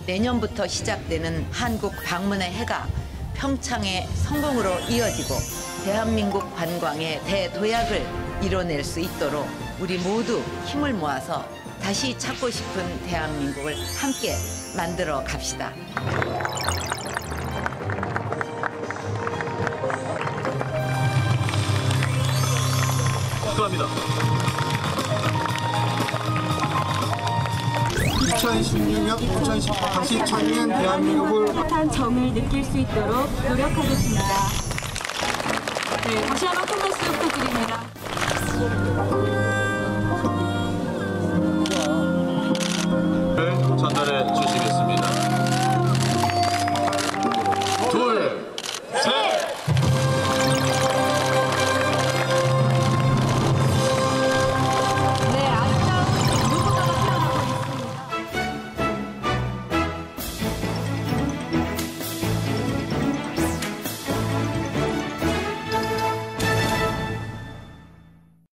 내년부터 시작되는 한국 방문의 해가 평창의 성공으로 이어지고 대한민국 관광의 대도약을 이뤄낼 수 있도록 우리 모두 힘을 모아서 다시 찾고 싶은 대한민국을 함께 만들어 갑시다. 축하합니다. 2016년, 2018 다시 찾는 대한민국을 따뜻한 정을 느낄 수 있도록 노력하겠습니다. 네, 다시 한번 큰 박수 부탁드립니다.